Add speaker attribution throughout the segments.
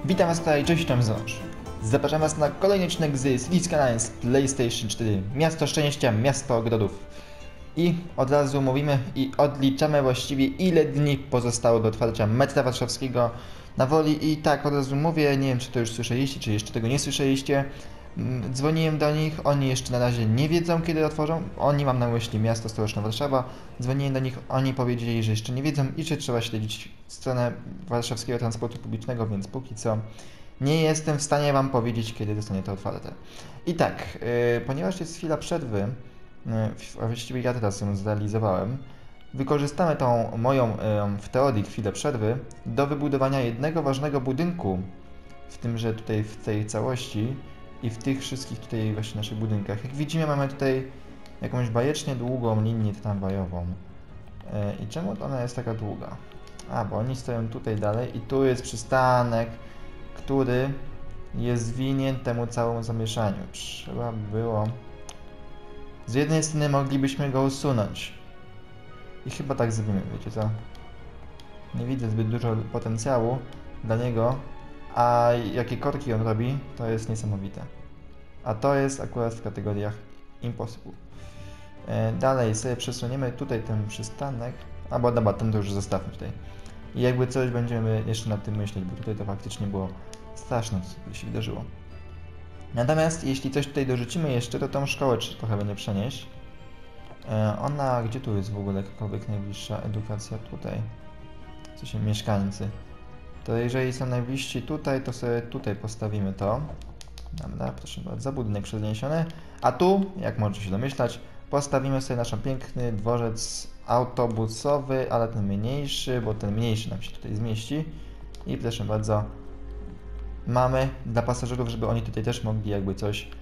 Speaker 1: Witam was tutaj, cześć, tam Ząż. Zapraszam was na kolejny odcinek z Cities Skylines PlayStation 4. Miasto Szczęścia, Miasto Ogrodów. I od razu mówimy i odliczamy właściwie ile dni pozostało do otwarcia metra warszawskiego na Woli. I tak od razu mówię, nie wiem czy to już słyszeliście, czy jeszcze tego nie słyszeliście. Dzwoniłem do nich, oni jeszcze na razie nie wiedzą kiedy otworzą. Oni, mam na myśli miasto stołeczne Warszawa. Dzwoniłem do nich, oni powiedzieli, że jeszcze nie wiedzą i że trzeba śledzić stronę warszawskiego transportu publicznego, więc póki co nie jestem w stanie wam powiedzieć kiedy zostanie to otwarte. I tak, ponieważ jest chwila przerwy, a właściwie ja teraz ją zrealizowałem, wykorzystamy tą moją w teorii chwilę przerwy do wybudowania jednego ważnego budynku w tymże tutaj w tej całości i w tych wszystkich tutaj właśnie naszych budynkach. Jak widzimy, mamy tutaj jakąś bajecznie długą linię tramwajową. I czemu ona jest taka długa? A, bo oni stoją tutaj dalej i tu jest przystanek, który jest winien temu całemu zamieszaniu. Trzeba było... Z jednej strony moglibyśmy go usunąć. I chyba tak zrobimy, wiecie co? Nie widzę zbyt dużo potencjału dla niego, a jakie korki on robi, to jest niesamowite. A to jest akurat w kategoriach impossible. Dalej sobie przesuniemy tutaj ten przystanek. Albo dobra, ten to już zostawmy tutaj. I jakby coś będziemy jeszcze nad tym myśleć, bo tutaj to faktycznie było straszne, co się wydarzyło. Natomiast jeśli coś tutaj dorzucimy jeszcze, to tą szkołę trochę będzie przenieść. Ona, gdzie tu jest w ogóle jakakolwiek najbliższa edukacja? Tutaj. Co się mieszkańcy. To jeżeli są najbliżsi tutaj, to sobie tutaj postawimy to. Dobra, proszę bardzo, budynek przeniesiony. A tu, jak możecie się domyślać, postawimy sobie nasz piękny dworzec autobusowy, ale ten mniejszy, bo ten mniejszy nam się tutaj zmieści. I proszę bardzo, mamy dla pasażerów, żeby oni tutaj też mogli jakby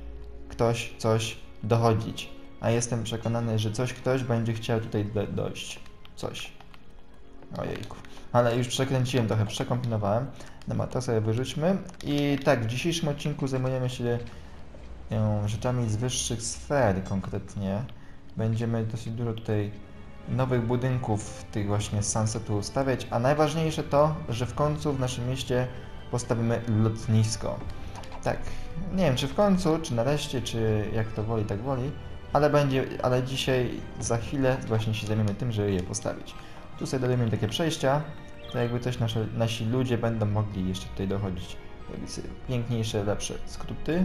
Speaker 1: coś dochodzić. A jestem przekonany, że ktoś będzie chciał tutaj dojść. Coś. Ojejku. Ale już przekręciłem trochę, przekombinowałem. Dobra, to sobie wyrzućmy. I tak, w dzisiejszym odcinku zajmujemy się rzeczami z wyższych sfer konkretnie. Będziemy dosyć dużo tutaj nowych budynków tych właśnie Sunsetu stawiać, a najważniejsze to, że w końcu w naszym mieście postawimy lotnisko. Tak, nie wiem czy w końcu, czy nareszcie, czy jak to woli, tak woli, ale dzisiaj, za chwilę właśnie się zajmiemy tym, żeby je postawić. Tu sobie dodajemy takie przejścia, to jakby coś nasi ludzie będą mogli jeszcze tutaj dochodzić. Piękniejsze, lepsze skróty.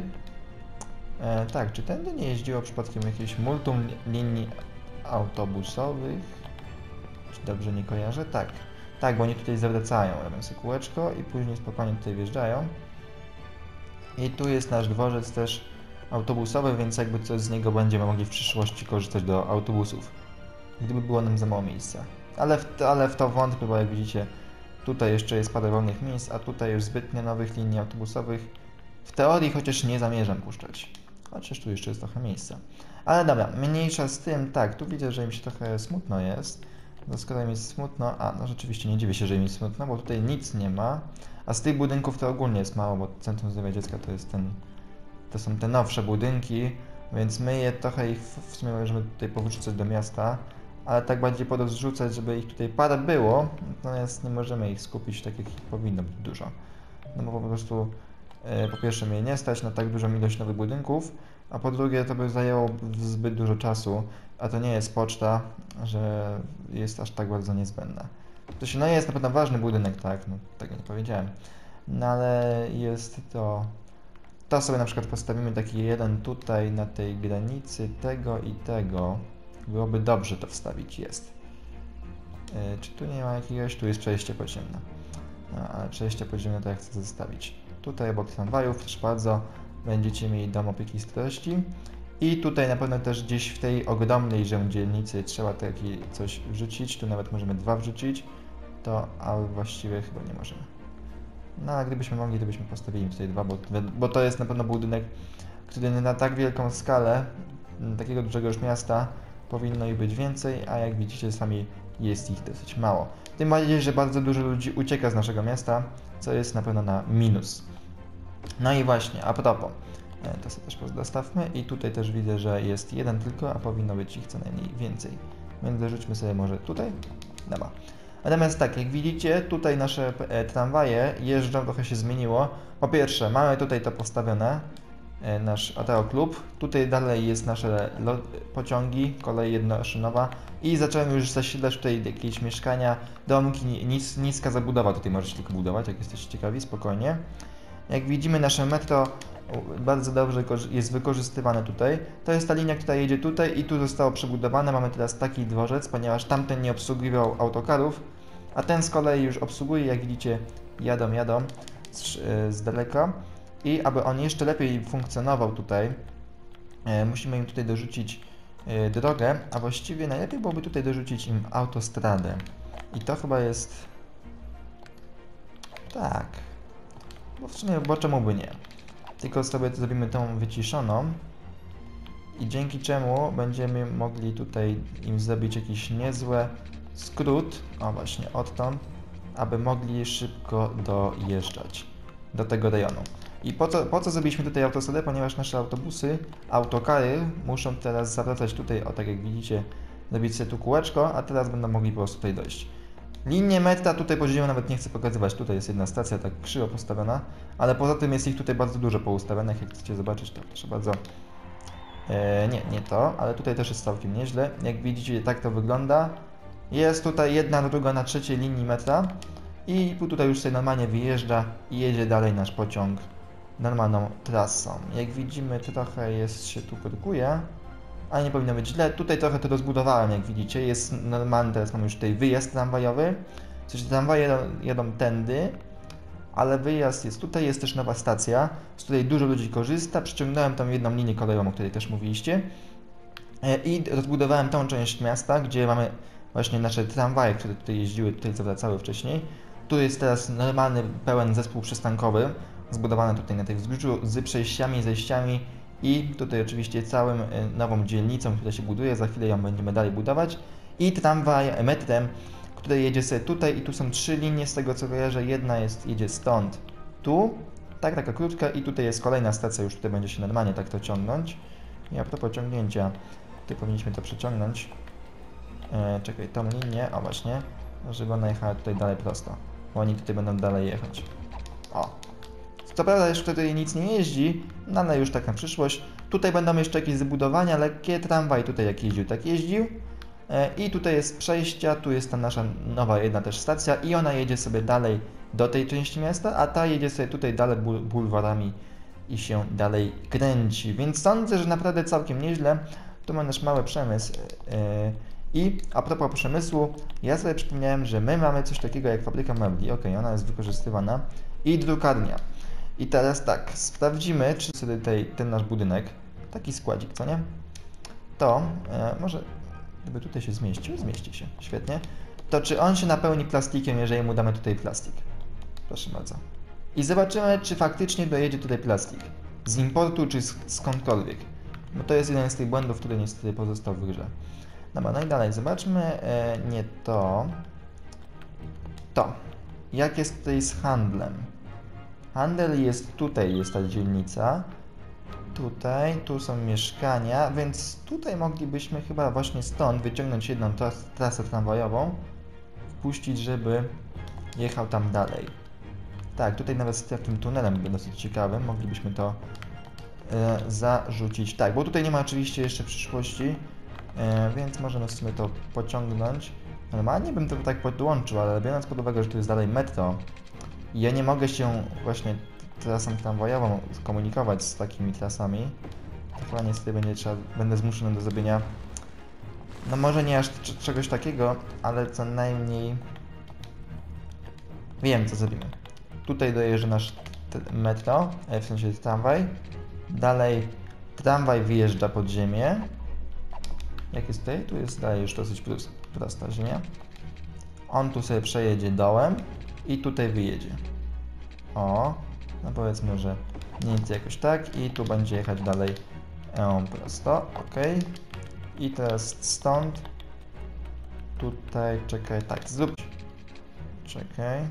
Speaker 1: Tak, czy tędy nie jeździło przypadkiem jakieś multum linii autobusowych? Czy dobrze nie kojarzę? Tak. Tak, bo oni tutaj zawracają, robią sobie kółeczko i później spokojnie tutaj wjeżdżają. I tu jest nasz dworzec też autobusowy, więc jakby coś z niego będziemy mogli w przyszłości korzystać do autobusów. Gdyby było nam za mało miejsca. Ale w to wątpię, bo jak widzicie, tutaj jeszcze jest parę wolnych miejsc, a tutaj już zbytnio nowych linii autobusowych. W teorii chociaż nie zamierzam puszczać. Chociaż tu jeszcze jest trochę miejsca. Ale dobra, mniejsza z tym, tak, tu widzę, że im się trochę smutno jest. No skoro im jest smutno, no rzeczywiście nie dziwię się, że im jest smutno, bo tutaj nic nie ma. A z tych budynków to ogólnie jest mało, bo Centrum Zdrowia Dziecka to są te nowsze budynki, więc my je trochę ich w sumie możemy tutaj powrzucać do miasta, ale tak bardziej porozrzucać, żeby ich tutaj parę było, natomiast nie możemy ich skupić tak jak ich powinno być dużo. No bo po prostu po pierwsze mnie nie stać na tak dużą ilość nowych budynków, a po drugie to by zajęło zbyt dużo czasu, a to nie jest poczta, że jest aż tak bardzo niezbędna. To się, no jest na pewno ważny budynek, tak, no tego nie powiedziałem, no ale jest to... To sobie na przykład postawimy taki jeden tutaj na tej granicy tego i tego. Byłoby dobrze to wstawić, jest. Czy tu nie ma jakiegoś? Tu jest przejście podziemne. No, ale przejście podziemne to ja chcę zostawić. Tutaj obok tramwajów, proszę bardzo, będziecie mieli dom opieki starości. I tutaj na pewno też gdzieś w tej ogromnej dzielnicy trzeba takie coś wrzucić. Tu nawet możemy dwa wrzucić. To, ale właściwie chyba nie możemy. No ale gdybyśmy mogli, to byśmy postawili tutaj dwa, bo to jest na pewno budynek, który na tak wielką skalę takiego dużego już miasta powinno ich być więcej, a jak widzicie sami jest ich dosyć mało. Tym bardziej, że bardzo dużo ludzi ucieka z naszego miasta, co jest na pewno na minus. No i właśnie, a propos, to sobie też dostawmy i tutaj też widzę, że jest jeden tylko, a powinno być ich co najmniej więcej. Więc dorzućmy sobie może tutaj. Dobra. Natomiast tak, jak widzicie, tutaj nasze tramwaje jeżdżą, trochę się zmieniło. Po pierwsze, mamy tutaj to postawione, nasz ATO Klub. Tutaj dalej jest nasze pociągi, kolej jednoszynowa i zacząłem już zasilać tutaj jakieś mieszkania, domki, niska zabudowa tutaj możecie tylko budować, jak jesteście ciekawi, spokojnie. Jak widzimy, nasze metro bardzo dobrze jest wykorzystywane tutaj. To jest ta linia, która jedzie tutaj i tu zostało przebudowane. Mamy teraz taki dworzec, ponieważ tamten nie obsługiwał autokarów, a ten z kolei już obsługuje, jak widzicie, jadą z daleka. I aby on jeszcze lepiej funkcjonował tutaj, musimy im tutaj dorzucić drogę, a właściwie najlepiej byłoby tutaj dorzucić im autostradę. I to chyba jest... tak. Bo w sumie, bo czemu by nie? Tylko sobie zrobimy tą wyciszoną i dzięki czemu będziemy mogli tutaj im zrobić jakiś niezły skrót, o właśnie odtąd, aby mogli szybko dojeżdżać do tego rejonu. I po co zrobiliśmy tutaj autostradę? Ponieważ nasze autobusy, autokary muszą teraz zawracać tutaj, o tak jak widzicie, zrobić sobie tu kółeczko, a teraz będą mogli po prostu tutaj dojść. Linię metra tutaj poziomie nawet nie chcę pokazywać, tutaj jest jedna stacja tak krzywo postawiona, ale poza tym jest ich tutaj bardzo dużo poustawionych, jak chcecie zobaczyć to proszę bardzo. Nie to, ale tutaj też jest całkiem nieźle, jak widzicie tak to wygląda. Jest tutaj jedna, druga na trzeciej linii metra i tutaj już sobie normalnie wyjeżdża i jedzie dalej nasz pociąg normalną trasą. Jak widzimy trochę się tu produkuje, ale nie powinno być źle. Tutaj trochę to rozbudowałem, jak widzicie. Jest normalny, teraz mamy już tutaj wyjazd tramwajowy. W sensie tramwaje jadą tędy, ale wyjazd jest tutaj. Jest też nowa stacja, z której dużo ludzi korzysta. Przyciągnąłem tam jedną linię kolejową, o której też mówiliście. I rozbudowałem tą część miasta, gdzie mamy właśnie nasze tramwaje, które tutaj jeździły, tutaj zawracały wcześniej. Tu jest teraz normalny, pełen zespół przystankowy, zbudowany tutaj na tych wzgórzu z przejściami, zejściami i tutaj oczywiście całą nową dzielnicą, która się buduje, za chwilę ją będziemy dalej budować i tramwaj metrem, który jedzie sobie tutaj i tu są 3 linie, z tego co kojarzę, jedna jedzie stąd tu, tak, taka krótka i tutaj jest kolejna stacja, już tutaj będzie się normalnie tak to ciągnąć. I a propos ciągnięcia, tutaj powinniśmy to przeciągnąć, czekaj, tą linię, o właśnie, żeby ona jechała tutaj dalej prosto, bo oni tutaj będą dalej jechać. O. Co prawda jeszcze tutaj nic nie jeździ, no ale już tak na przyszłość. Tutaj będą jeszcze jakieś zabudowania, lekkie, tramwaj tutaj jak jeździł, tak jeździł. I tutaj jest przejścia, tu jest ta nasza nowa jedna też stacja i ona jedzie sobie dalej do tej części miasta, a ta jedzie sobie tutaj dalej bulwarami i się dalej kręci. Więc sądzę, że naprawdę całkiem nieźle. Tu ma nasz mały przemysł. I a propos przemysłu, ja sobie przypomniałem, że my mamy coś takiego jak fabryka mebli. Ok, ona jest wykorzystywana. I drukarnia. I teraz tak, sprawdzimy, czy sobie ten nasz budynek, taki składzik, co nie? To, może gdyby tutaj się zmieści się, świetnie. To czy on się napełni plastikiem, jeżeli mu damy tutaj plastik? Proszę bardzo. I zobaczymy, czy faktycznie dojedzie tutaj plastik. Z importu, czy skądkolwiek. Bo to jest jeden z tych błędów, który niestety pozostał w grze. Dobra, no i dalej, zobaczmy, nie to. To. Jak jest tutaj z handlem? Handel jest tutaj, jest ta dzielnica. Tutaj, tu są mieszkania, więc tutaj moglibyśmy chyba właśnie stąd wyciągnąć jedną trasę tramwajową, wpuścić, żeby jechał tam dalej. Tak, tutaj nawet z takim tunelem dosyć ciekawym, moglibyśmy to zarzucić. Tak, bo tutaj nie ma oczywiście jeszcze przyszłości, więc możemy sobie to pociągnąć. Normalnie bym to tak podłączył, ale biorąc pod uwagę, że tu jest dalej metro i ja nie mogę się właśnie trasą tramwajową komunikować z takimi trasami, to chyba niestety będę zmuszony do zrobienia, no może nie aż czegoś takiego, ale co najmniej wiem, co zrobimy. Tutaj dojeżdża nasz metro, w sensie tramwaj, dalej tramwaj wyjeżdża pod ziemię. Jak jest tutaj? Tu jest dalej już dosyć prosta ziemia. On tu sobie przejedzie dołem i tutaj wyjedzie. O, no powiedzmy, że mniej więcej jakoś tak i tu będzie jechać dalej prosto, ok. I teraz stąd tutaj, czekaj, tak, zrób. Czekaj.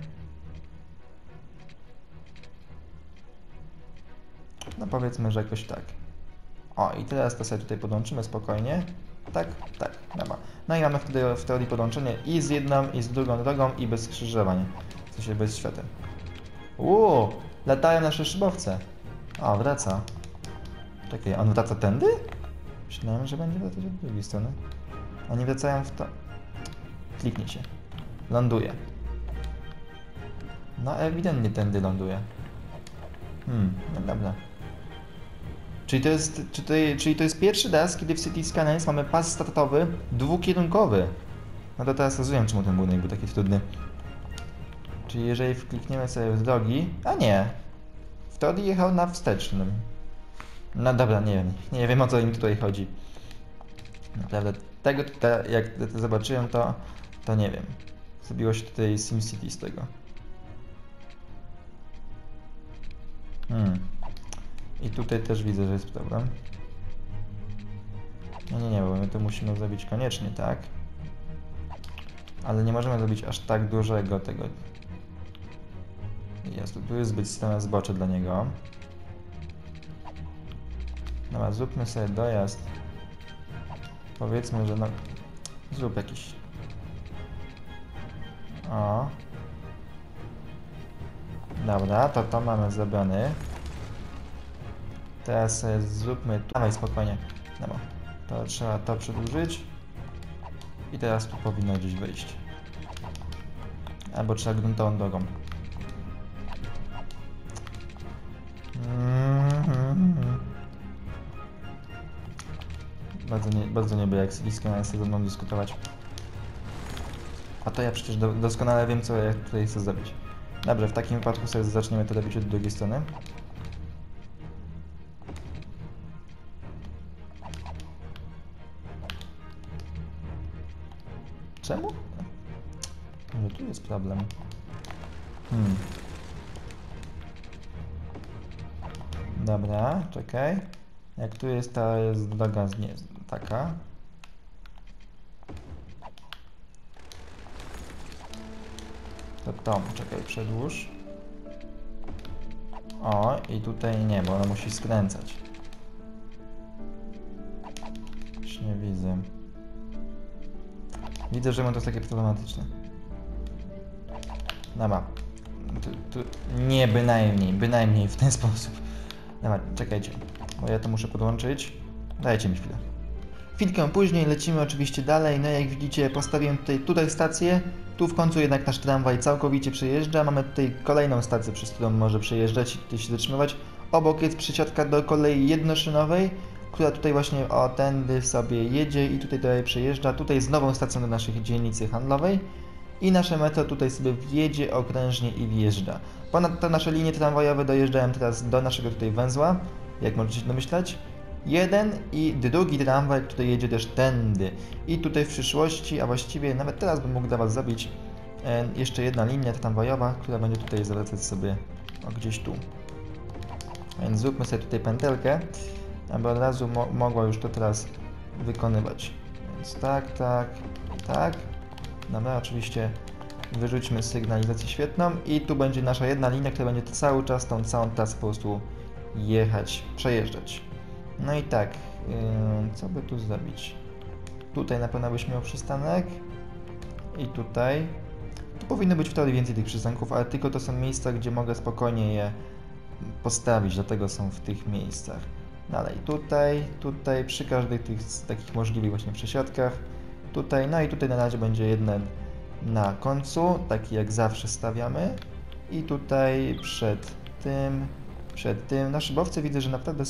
Speaker 1: No powiedzmy, że jakoś tak. O, i teraz to sobie tutaj podłączymy spokojnie. Tak? Tak, dobra. No i mamy wtedy w teorii podłączenie i z jedną, i z drugą drogą, i bez skrzyżowań. W sensie bez świateł. Latają nasze szybowce. O, wraca. Czekaj, on wraca tędy? Myślałem, że będzie wracać od drugiej strony. Oni wracają w to... Kliknij się. Ląduje. No ewidentnie tędy ląduje. No dobra. Czyli to jest pierwszy raz, kiedy w City Skylines mamy pas startowy dwukierunkowy. No to teraz rozumiem, czemu ten budynek był taki trudny. Czyli jeżeli wklikniemy sobie w drogi... A nie! W teorii jechał na wstecznym. No dobra, nie wiem o co im tutaj chodzi. Naprawdę, tego tutaj, jak to zobaczyłem, to nie wiem. Zrobiło się tutaj SimCity z tego. I tutaj też widzę, że jest problem. Nie, bo my to musimy zrobić koniecznie, tak? Ale nie możemy zrobić aż tak dużego tego. Tu jest zbyt stałe zbocze dla niego. Dobra, zróbmy sobie dojazd. Powiedzmy, że no... Zrób jakiś... O. Dobra, to mamy zrobiony. Teraz sobie zróbmy tu. Dawaj, spokojnie. Dobra. To trzeba to przedłużyć. I teraz tu powinno gdzieś wyjść. Albo trzeba gruntową drogą. Bardzo nie lubię, jak Siliska chce ze mną dyskutować. A to ja przecież doskonale wiem, co ja tutaj chcę zrobić. Dobrze, w takim wypadku sobie zaczniemy to robić od drugiej strony. Czemu? Może tu jest problem. Dobra, czekaj. Jak tu jest ta droga taka. To czekaj, przedłuż. O, i tutaj nie, bo ona musi skręcać. Już nie widzę. Widzę, że to jest takie problematyczne. Dobra. Nie, bynajmniej w ten sposób. Dobra, czekajcie, bo ja to muszę podłączyć. Dajcie mi chwilę. Chwilkę później lecimy oczywiście dalej. No jak widzicie, postawiłem tutaj stację. Tu w końcu jednak nasz tramwaj całkowicie przejeżdża. Mamy tutaj kolejną stację, przez którą może przejeżdżać i tutaj się zatrzymywać. Obok jest przesiadka do kolei jednoszynowej, która tutaj właśnie tędy sobie jedzie i tutaj przejeżdża. Tutaj z nową stacją do naszej dzielnicy handlowej. I nasze metro tutaj sobie wjedzie okrężnie i wjeżdża. Ponadto nasze linie tramwajowe dojeżdżają teraz do naszego tutaj węzła, jak możecie się domyślać. Jeden i drugi tramwaj, który jedzie też tędy. I tutaj w przyszłości, a właściwie nawet teraz bym mógł dla Was zrobić jeszcze jedna linia tramwajowa, która będzie tutaj zawracać sobie gdzieś tu. Więc zróbmy sobie tutaj pętelkę, aby od razu mogła już to teraz wykonywać. Więc tak. Dobra, oczywiście wyrzućmy sygnalizację świetną i tu będzie nasza jedna linia, która będzie cały czas tą całą trasę po prostu przejeżdżać. No i tak, co by tu zrobić? Tutaj na pewno byś miał przystanek i tutaj. Tu powinno być w teorii więcej tych przystanków, ale tylko to są miejsca, gdzie mogę spokojnie je postawić, dlatego są w tych miejscach. Dalej, tutaj, przy każdych tych takich możliwych właśnie przesiadkach. Tutaj, no i tutaj na razie będzie jeden na końcu, taki jak zawsze stawiamy. I tutaj przed tym. Na szybowce widzę, że naprawdę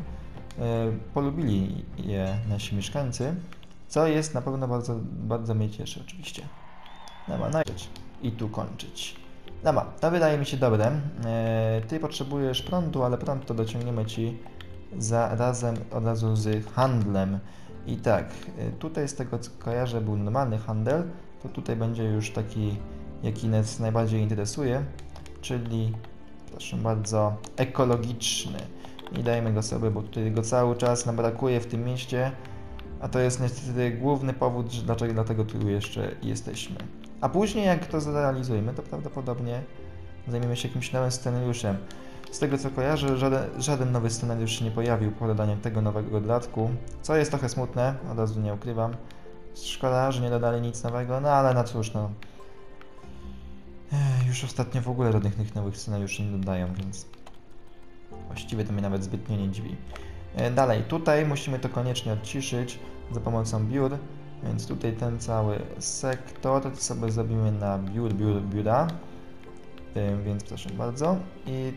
Speaker 1: polubili je nasi mieszkańcy, co jest na pewno bardzo, bardzo mnie cieszy oczywiście. Dobra, no i tu kończyć. Dobra, to wydaje mi się dobre. Ty potrzebujesz prądu, ale prąd to dociągniemy Ci razem od razu z handlem. I tak, tutaj z tego co kojarzę był normalny handel, to tutaj będzie już taki, jaki nas najbardziej interesuje, czyli proszę bardzo, ekologiczny. I dajmy go sobie, bo tutaj go cały czas nam brakuje w tym mieście, a to jest niestety główny powód, dlatego tu jeszcze jesteśmy. A później jak to zrealizujemy, to prawdopodobnie zajmiemy się jakimś nowym scenariuszem. Z tego co kojarzę, żaden nowy scenariusz się nie pojawił po dodaniu tego nowego dodatku, co jest trochę smutne, od razu nie ukrywam. Szkoda, że nie dodali nic nowego, no ale no cóż, no. Już ostatnio w ogóle żadnych nowych scenariuszy nie dodają, więc właściwie to mnie nawet zbytnio nie dziwi. Dalej, tutaj musimy to koniecznie odciszyć za pomocą biur, więc tutaj ten cały sektor sobie zrobimy na biura, więc proszę bardzo. I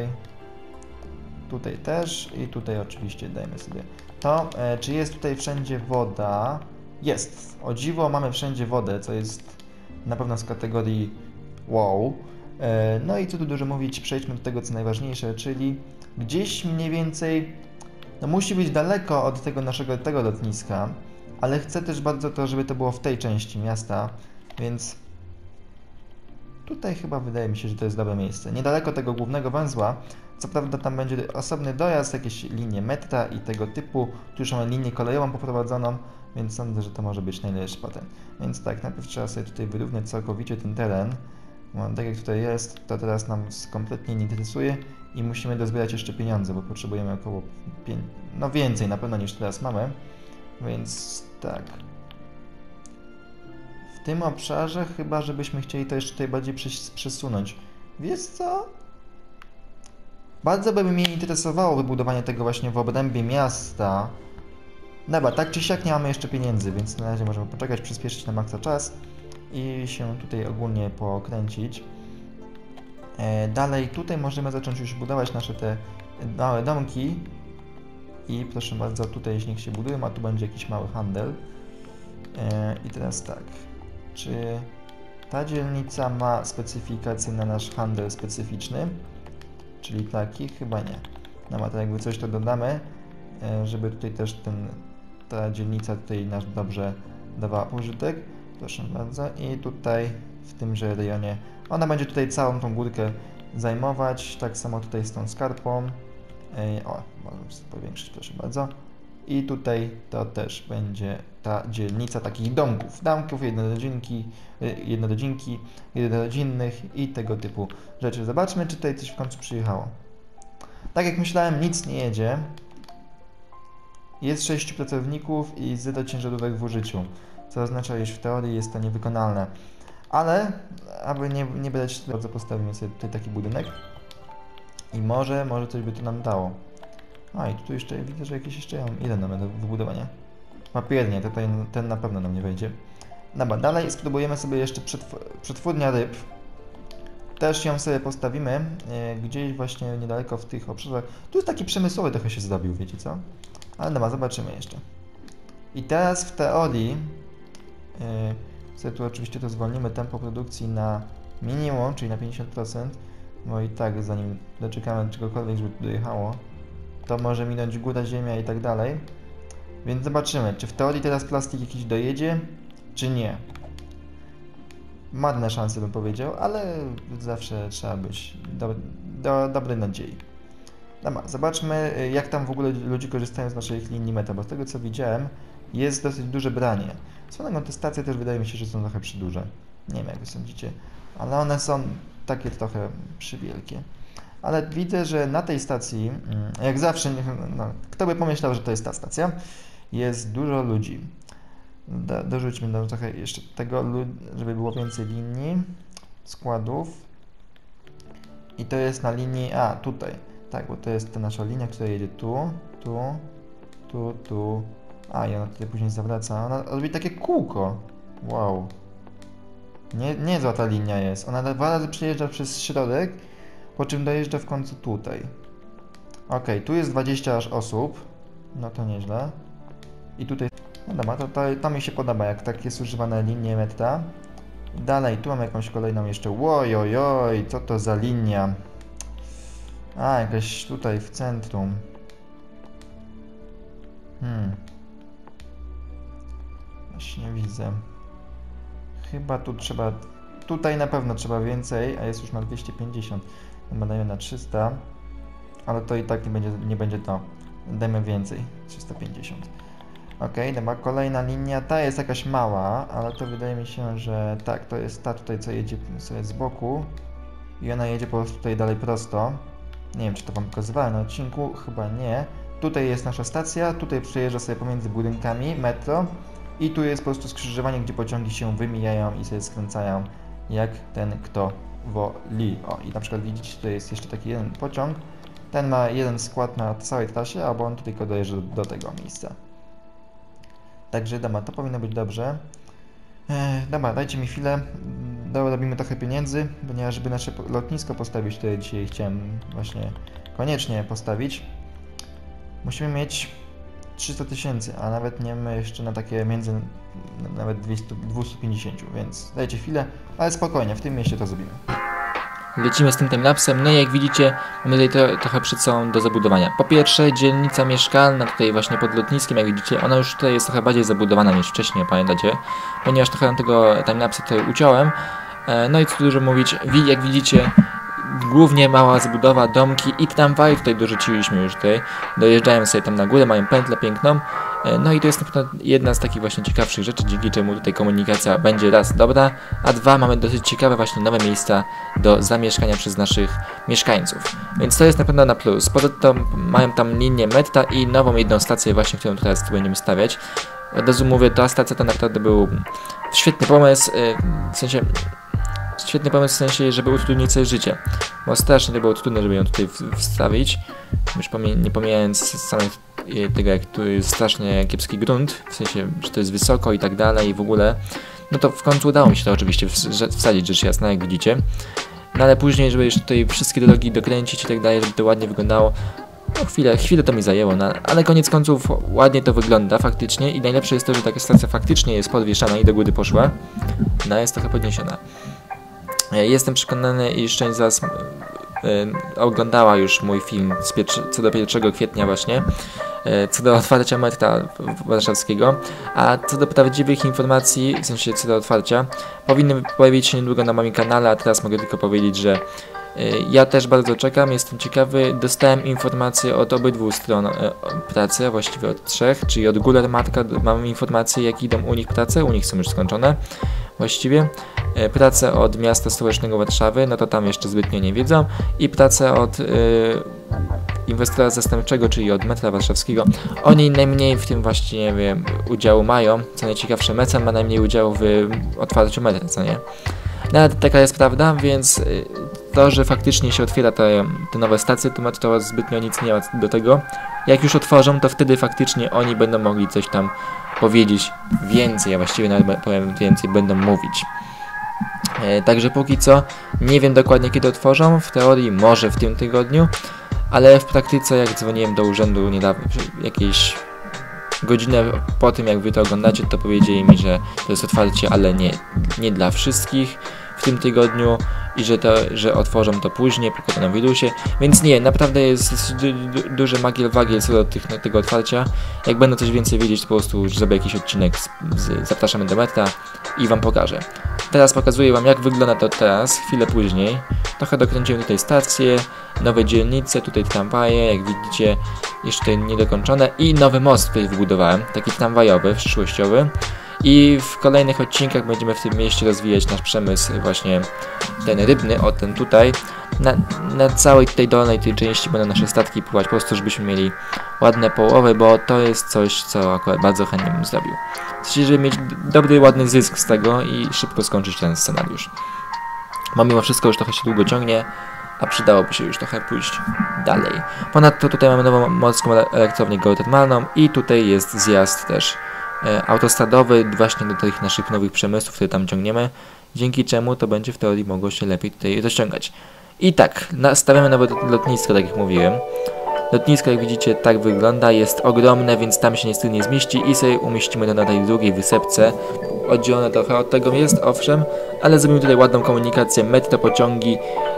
Speaker 1: tutaj też i tutaj oczywiście dajmy sobie to. Czy jest tutaj wszędzie woda? Jest. O dziwo mamy wszędzie wodę, co jest na pewno z kategorii wow. No i co tu dużo mówić, przejdźmy do tego co najważniejsze, czyli gdzieś mniej więcej, no musi być daleko od tego naszego lotniska, ale chcę też bardzo to, żeby to było w tej części miasta, więc tutaj chyba wydaje mi się, że to jest dobre miejsce. Niedaleko tego głównego węzła, co prawda tam będzie osobny dojazd, jakieś linie metra i tego typu, tu już mamy linię kolejową poprowadzoną, więc sądzę, że to może być najlepszy patent. Więc tak, najpierw trzeba sobie tutaj wyrównać całkowicie ten teren. Bo tak jak tutaj jest, to teraz nam kompletnie nie interesuje i musimy dozbierać jeszcze pieniądze, bo potrzebujemy około no więcej na pewno niż teraz mamy. Więc tak. W tym obszarze chyba, żebyśmy chcieli to jeszcze tutaj bardziej przesunąć. Wiesz co? Bardzo by mnie interesowało wybudowanie tego właśnie w obrębie miasta. Dobra, tak czy siak nie mamy jeszcze pieniędzy, więc na razie możemy poczekać, przyspieszyć na maksa czas i się tutaj ogólnie pokręcić. Dalej tutaj możemy zacząć już budować nasze te małe domki i proszę bardzo, tutaj niech się budują, a tu będzie jakiś mały handel. I teraz tak, czy ta dzielnica ma specyfikację na nasz handel specyficzny? Czyli taki? Chyba nie. No ma to jakby coś to dodamy, żeby tutaj też ta dzielnica tutaj nasz dobrze dawała pożytek. Proszę bardzo. I tutaj w tymże rejonie ona będzie tutaj całą tą górkę zajmować. Tak samo tutaj z tą skarpą. Możemy sobie powiększyć, proszę bardzo. I tutaj to też będzie ta dzielnica takich domków, jednorodzinnych i tego typu rzeczy. Zobaczmy, czy tutaj coś w końcu przyjechało. Tak jak myślałem, nic nie jedzie. Jest 6 pracowników i 0 ciężarówek w użyciu, co oznacza, iż w teorii jest to niewykonalne. Ale, aby nie brać, bardzo postawimy sobie tutaj taki budynek i może coś by to nam dało. A i tu jeszcze widzę, że jakieś jeszcze ile mamy do wybudowania. Papiernie, tutaj ten na pewno nam nie wejdzie. Dobra, dalej spróbujemy sobie jeszcze przetwórnia ryb. Też ją sobie postawimy gdzieś właśnie niedaleko w tych obszarach. Tu jest taki przemysłowy trochę się zrobił, wiecie co? Ale dobra, zobaczymy jeszcze. I teraz w teorii sobie tu oczywiście to zwolnimy tempo produkcji na minimum, czyli na 50%, bo i tak zanim doczekamy czegokolwiek, żeby tu dojechało, to może minąć góra, ziemia i tak dalej. Więc zobaczymy, czy w teorii teraz plastik jakiś dojedzie, czy nie. Marne szanse bym powiedział, ale zawsze trzeba być dobrej nadziei. Dobra, zobaczmy jak tam w ogóle ludzie korzystają z naszych linii meta, bo z tego co widziałem jest dosyć duże branie. Swoją te stacje też wydaje mi się, że są trochę przyduże. Nie wiem jak wy sądzicie, ale one są takie trochę przywielkie. Ale widzę, że na tej stacji, jak zawsze, no, kto by pomyślał, że to jest ta stacja, jest dużo ludzi. Dorzućmy trochę jeszcze tego, żeby było więcej linii, składów. I to jest na linii, tutaj. Tak, bo to jest ta nasza linia, która jedzie tu. I ona tutaj później zawraca. Ona robi takie kółko. Wow. Nie zła ta linia jest. Ona 2 razy przejeżdża przez środek, po czym dojeżdża w końcu tutaj. Ok, tu jest 20 aż osób. No to nieźle. I tutaj... No dobra, to mi się podoba, jak tak jest używane linie metra. Dalej, tu mam jakąś kolejną jeszcze. Ojojoj, co to za linia? Jakaś tutaj w centrum. Właśnie widzę. Chyba tu trzeba... Tutaj na pewno trzeba więcej, a jest już na 250. Dajmy na 300. Ale to i tak nie będzie to. Dajmy więcej. 350. Ok, dobra, kolejna linia. Ta jest jakaś mała, ale to wydaje mi się, że tak, to jest ta tutaj, co jedzie sobie z boku. I ona jedzie po prostu tutaj dalej prosto. Nie wiem, czy to wam pokazywałem na odcinku, chyba nie. Tutaj jest nasza stacja, tutaj przejeżdża sobie pomiędzy budynkami metro i tu jest po prostu skrzyżowanie, gdzie pociągi się wymijają i sobie skręcają jak ten kto woli. O, i na przykład widzicie, tutaj jest jeszcze taki jeden pociąg. Ten ma jeden skład na całej trasie, albo on tylko dojeżdża do tego miejsca. Także dobra, to powinno być dobrze. Dobra, dajcie mi chwilę. Dorobimy trochę pieniędzy, ponieważ żeby nasze lotnisko postawić, które dzisiaj chciałem właśnie koniecznie postawić, musimy mieć 300 000, a nawet nie mamy jeszcze na takie nawet 250, więc dajcie chwilę, ale spokojnie, w tym mieście to zrobimy.
Speaker 2: Lecimy z tym timelapsem, no i jak widzicie, mamy tutaj trochę przed sobą do zabudowania. Po pierwsze, dzielnica mieszkalna tutaj właśnie pod lotniskiem, jak widzicie, ona już tutaj jest trochę bardziej zabudowana niż wcześniej, pamiętacie? Ponieważ trochę na tego timelapsa tutaj uciąłem. No i co tu dużo mówić, jak widzicie, głównie mała zabudowa, domki i tramwaj tutaj dorzuciliśmy już tutaj. Dojeżdżają sobie tam na górę, mają pętlę piękną. No i to jest na pewno jedna z takich właśnie ciekawszych rzeczy, dzięki czemu tutaj komunikacja będzie raz dobra, a dwa mamy dosyć ciekawe właśnie nowe miejsca do zamieszkania przez naszych mieszkańców. Więc to jest na pewno na plus. Ponadto mają tam linię metra i nową jedną stację właśnie, którą teraz tu będziemy stawiać. Od razu mówię, ta stacja to naprawdę był świetny pomysł, w sensie, żeby utrudnić sobie życie. Bo strasznie to było trudne, żeby ją tutaj wstawić. Już nie pomijając samego tego, jak tu jest strasznie kiepski grunt, w sensie, że to jest wysoko i tak dalej i w ogóle. No to w końcu udało mi się to oczywiście wsadzić, rzecz jasna, jak widzicie. No ale później, żeby jeszcze tutaj wszystkie drogi dokręcić i tak dalej, żeby to ładnie wyglądało, no chwilę to mi zajęło, no, ale koniec końców ładnie to wygląda faktycznie i najlepsze jest to, że taka stacja faktycznie jest podwieszana i do góry poszła. No jest trochę podniesiona. Jestem przekonany, iż część z Was oglądała już mój film co do 1 kwietnia właśnie, co do otwarcia metra warszawskiego, a co do prawdziwych informacji, w sensie co do otwarcia, powinny pojawić się niedługo na moim kanale, a teraz mogę tylko powiedzieć, że ja też bardzo czekam, jestem ciekawy, dostałem informacje od obydwu stron pracy, a właściwie od 3, czyli od Guler Matka mam informacje, jak idą u nich prace, u nich są już skończone właściwie. Pracę od miasta stołecznego Warszawy, no to tam jeszcze zbytnio nie wiedzą, i pracę od inwestora zastępczego, czyli od metra warszawskiego. Oni najmniej w tym właśnie udziału mają, co najciekawsze, Mecan ma najmniej udziału w otwarciu metra, co nie? Nawet taka jest prawda, więc to, że faktycznie się otwiera te nowe stacje, to zbytnio nic nie ma do tego. Jak już otworzą, to wtedy faktycznie oni będą mogli coś tam powiedzieć więcej, a właściwie nawet powiem więcej, będą mówić. Także póki co nie wiem dokładnie kiedy otworzą, w teorii może w tym tygodniu, ale w praktyce jak dzwoniłem do urzędu niedawno, jakieś godzinę po tym jak wy to oglądacie, to powiedzieli mi, że to jest otwarcie, ale nie dla wszystkich w tym tygodniu i że otworzą to później po koronawirusie, więc nie, naprawdę jest duży magiel-wagiel co do tego otwarcia. Jak będę coś więcej wiedzieć, to po prostu już zrobię jakiś odcinek, zapraszamy do metra i wam pokażę. Teraz pokazuję wam, jak wygląda to teraz, chwilę później. Trochę dokręciłem tutaj stację, nowe dzielnice, tutaj tramwaje, jak widzicie jeszcze tutaj niedokończone, i nowy most tutaj wybudowałem, taki tramwajowy, przyszłościowy. I w kolejnych odcinkach będziemy w tym mieście rozwijać nasz przemysł właśnie ten rybny, o ten tutaj. Na całej tej dolnej tej części będą nasze statki pływać, po prostu żebyśmy mieli ładne połowy, bo to jest coś, co akurat bardzo chętnie bym zrobił. Chcecie, żeby mieć dobry, ładny zysk z tego i szybko skończyć ten scenariusz. Bo mimo wszystko już trochę się długo ciągnie, a przydałoby się już trochę pójść dalej. Ponadto tutaj mamy nową morską elektrownię geotermalną i tutaj jest zjazd też autostradowy właśnie do tych naszych nowych przemysłów, które tam ciągniemy, dzięki czemu to będzie w teorii mogło się lepiej tutaj rozciągać. I tak, stawiamy nowe lotnisko, tak jak mówiłem. Lotnisko, jak widzicie, tak wygląda, jest ogromne, więc tam się niestety nie zmieści i sobie umieścimy to na tej drugiej wysepce. Oddzielone trochę od tego jest, owszem, ale zrobimy tutaj ładną komunikację, metro, pociągi,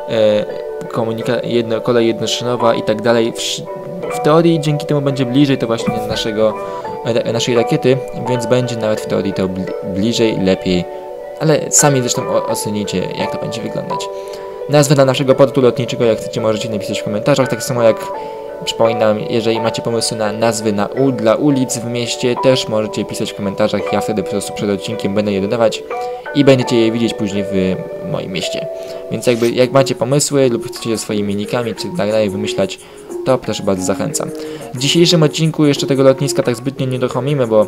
Speaker 2: kolej jednoszynowa i tak dalej. W teorii dzięki temu będzie bliżej to właśnie naszej rakiety, więc będzie nawet w teorii to bliżej, lepiej, ale sami zresztą ocenicie, jak to będzie wyglądać. Nazwę dla naszego portu lotniczego, jak chcecie, możecie napisać w komentarzach, tak samo jak przypominam, jeżeli macie pomysły na nazwy dla ulic w mieście, też możecie pisać w komentarzach, ja wtedy po prostu przed odcinkiem będę je dodawać i będziecie je widzieć później w moim mieście. Więc jakby jak macie pomysły lub chcecie swoimi nickami czy tak dalej wymyślać, to proszę bardzo zachęcam. W dzisiejszym odcinku jeszcze tego lotniska tak zbytnio nie dochomimy, bo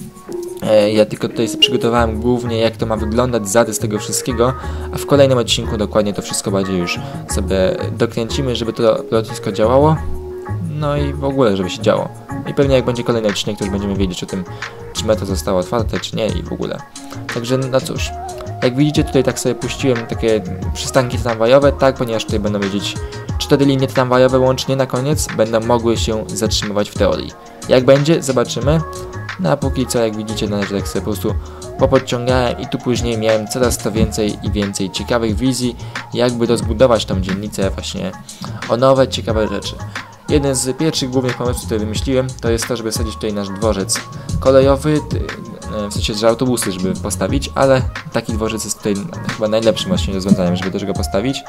Speaker 2: ja tylko tutaj przygotowałem głównie jak to ma wyglądać, zarys tego wszystkiego, a w kolejnym odcinku dokładnie to wszystko bardziej już sobie dokręcimy, żeby to lotnisko działało, no i w ogóle żeby się działo. I pewnie jak będzie kolejny odcinek, to już będziemy wiedzieć o tym, czy metro zostało otwarte, czy nie i w ogóle. Także no cóż, jak widzicie tutaj tak sobie puściłem takie przystanki tramwajowe, tak, ponieważ tutaj będą wiedzieć 4 linie tramwajowe łącznie na koniec będą mogły się zatrzymywać w teorii. Jak będzie, zobaczymy. No a póki co, jak widzicie, na razie tak sobie po prostu popodciągałem i tu później miałem coraz to więcej i więcej ciekawych wizji, jakby rozbudować tą dzielnicę właśnie o nowe, ciekawe rzeczy. Jeden z pierwszych głównych pomysłów, które wymyśliłem, to jest to, żeby sadzić tutaj nasz dworzec kolejowy, w sensie, że autobusy, żeby postawić, ale taki dworzec jest tutaj chyba najlepszym właśnie rozwiązaniem, żeby też go postawić.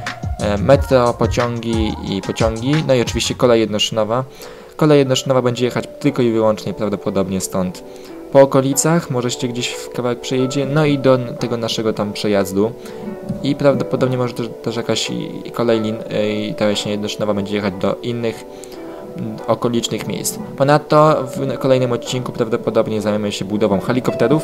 Speaker 2: Metro, pociągi i pociągi, no i oczywiście kolej jednoszynowa. Kolej jednoszynowa będzie jechać tylko i wyłącznie prawdopodobnie stąd po okolicach, może się gdzieś w kawałek przejedzie, no i do tego naszego tam przejazdu i prawdopodobnie może też jakaś kolej i ta właśnie jednoszynowa będzie jechać do innych okolicznych miejsc. Ponadto w kolejnym odcinku prawdopodobnie zajmiemy się budową helikopterów.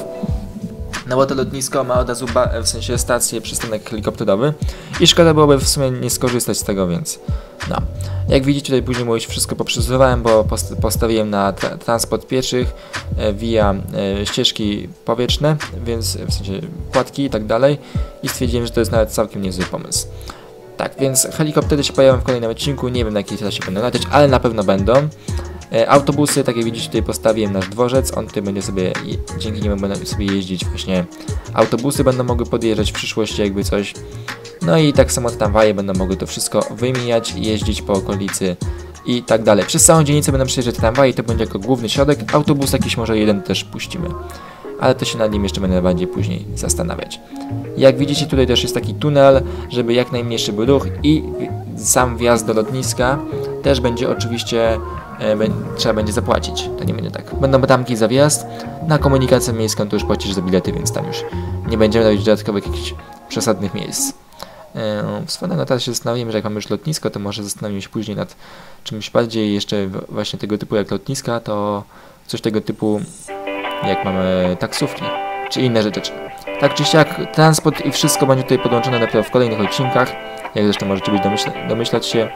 Speaker 2: No bo to lotnisko ma od razu w sensie stację, przystanek helikopterowy i szkoda byłoby w sumie nie skorzystać z tego, więc no. Jak widzicie tutaj później mówię, wszystko poprzesuwałem, bo postawiłem na transport pieszych via ścieżki powietrzne, więc w sensie kładki i tak dalej i stwierdziłem, że to jest nawet całkiem niezły pomysł. Tak, więc helikoptery się pojawią w kolejnym odcinku, nie wiem na jakiej trasie będą latać, ale na pewno będą. Autobusy, tak jak widzicie, tutaj postawiłem nasz dworzec, on tutaj będzie sobie, dzięki niemu będą sobie jeździć właśnie autobusy, będą mogły podjeżdżać w przyszłości jakby coś. No i tak samo tramwaje będą mogły to wszystko wymijać, jeździć po okolicy i tak dalej. Przez całą dzielnicę będą przejeżdżać tramwaje, to będzie jako główny środek, autobus jakiś może jeden też puścimy. Ale to się nad nim jeszcze będę bardziej później zastanawiać. Jak widzicie, tutaj też jest taki tunel, żeby jak najmniejszy był ruch i sam wjazd do lotniska też będzie oczywiście trzeba będzie zapłacić, to nie będzie tak. Będą bramki za wjazd, na komunikację miejską to już płacisz za bilety, więc tam już nie będziemy robić dodatkowych jakichś przesadnych miejsc. Swoją teraz się zastanawiam, że jak mamy już lotnisko, to może zastanowimy się później nad czymś bardziej jeszcze właśnie tego typu jak lotniska, to coś tego typu jak mamy taksówki, czy inne rzeczy. Tak czy siak, transport i wszystko będzie tutaj podłączone dopiero w kolejnych odcinkach, jak zresztą możecie być domyślać się.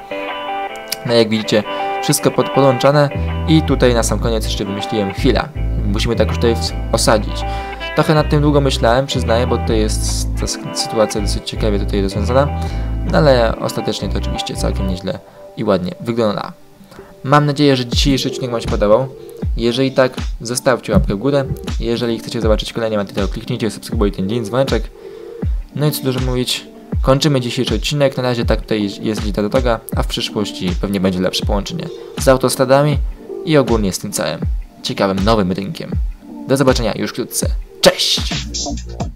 Speaker 2: No jak widzicie, wszystko podłączone i tutaj na sam koniec jeszcze wymyśliłem chwila. Musimy tak już tutaj osadzić. Trochę nad tym długo myślałem, przyznaję, bo tutaj jest ta sytuacja dosyć ciekawie tutaj rozwiązana, no ale ostatecznie to oczywiście całkiem nieźle i ładnie wygląda. Mam nadzieję, że dzisiejszy odcinek Wam się podobał. Jeżeli tak, zostawcie łapkę w górę. Jeżeli chcecie zobaczyć kolejny materiał, kliknijcie subskrybuj ten dzień dzwoneczek. No i co dużo mówić, kończymy dzisiejszy odcinek. Na razie tak tutaj jest lita droga, a w przyszłości pewnie będzie lepsze połączenie z autostradami i ogólnie z tym całym ciekawym nowym rynkiem. Do zobaczenia już wkrótce. Cześć!